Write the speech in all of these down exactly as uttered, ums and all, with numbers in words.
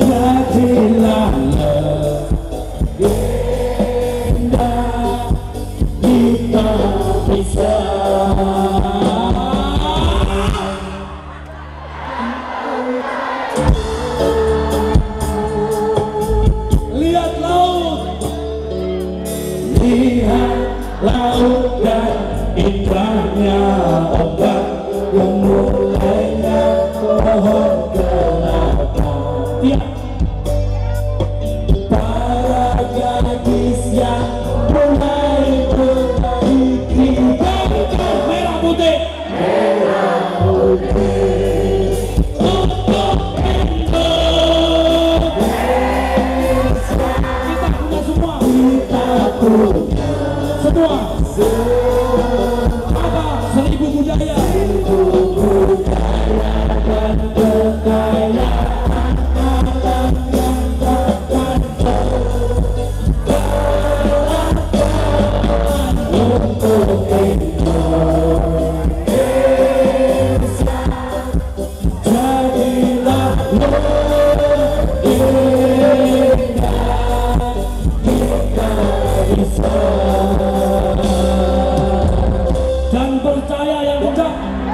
jadilah legenda, kita bisa. Lihat laut, lihat laut dan indahnya ombak yang mulainya pohon kelapa. Ya. Para gadis yang mulai berbaiki bangkai merah putih, merah putih untuk Indonesia. Kita punya semua, kita punya semua. Apa? Seribu budaya, seribu budaya dan kekayaan alam yang takkan berlakukan untuk Indonesia. Jadilah legenda, kita bisa. Dan percaya yang kencang.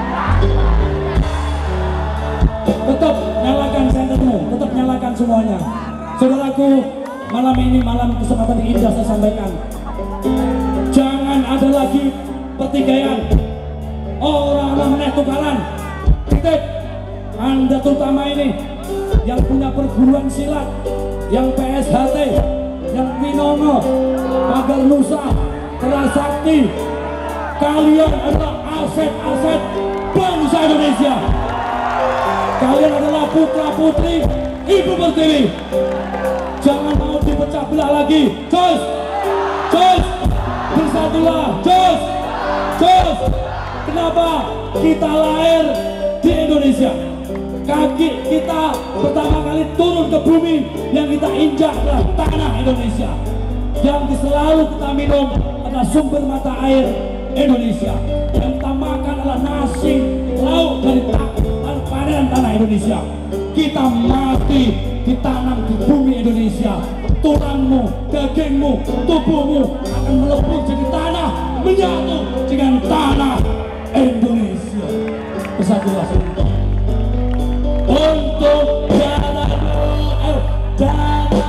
Tetap nyalakan sentermu, tetap nyalakan semuanya. Saudaraku, malam ini malam kesempatan indah saya sampaikan. Jangan ada lagi pertikaian, orang-orang meneh tukaran. Titip Anda terutama ini yang punya perguruan silat, yang P S H T, yang Winongo, Pagar Nusa, Kerasakti. Kalian adalah aset-aset bangsa Indonesia. Kalian adalah putra putri Ibu Pertiwi. Jangan mau dipecah belah lagi. Jos, jos, bersatulah. Jos, jos. Kenapa kita lahir di Indonesia? Kaki kita pertama kali turun ke bumi, yang kita injak adalah tanah Indonesia. Yang selalu kita minum adalah sumber mata air Indonesia. Yang kita makan adalah nasi lauk dari panen tanah Indonesia. Kita mati ditanam di bumi Indonesia. Tulangmu, dagingmu, tubuhmu akan melebur jadi tanah, menyatu dengan tanah Indonesia. Bersatulah untuk untuk jalan eh, jalan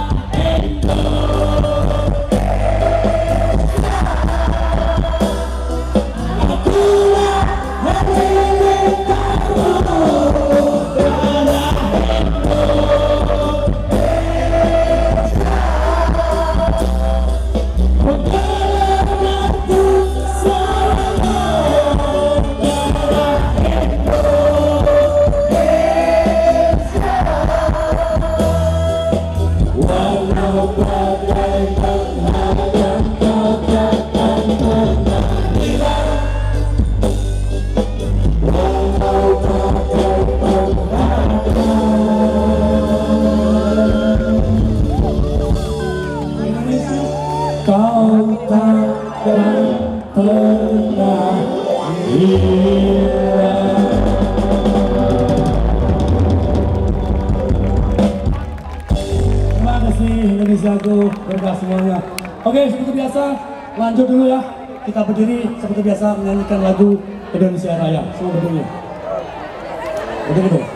kau takkan pernah hilang. Terima kasih Indonesiaku, berkah semuanya. Oke, seperti biasa lanjut dulu ya. Kita berdiri seperti biasa menyanyikan lagu Indonesia Raya. Semua berdiri. Berdiri dulu.